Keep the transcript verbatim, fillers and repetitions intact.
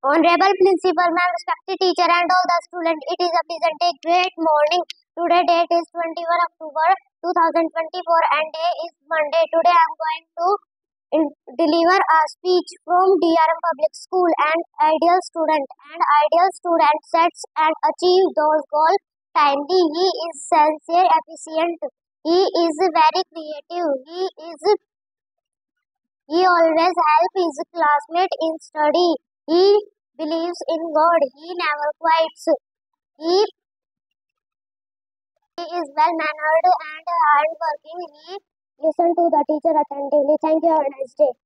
Honorable Principal Ma'am, respected teacher and all the students, it is a pleasant day, great morning. Today date is twenty-first October two thousand twenty-four and day is Monday. Today I am going to in- deliver a speech from D R M Public School. And ideal student and ideal student sets and achieve those goals timely. He is sincere, efficient. He is very creative. He is he always helps his classmate in study. He believes in God. He never quits. He, he is well mannered and hard working. He listens to the teacher attentively. Thank you. Have a nice day.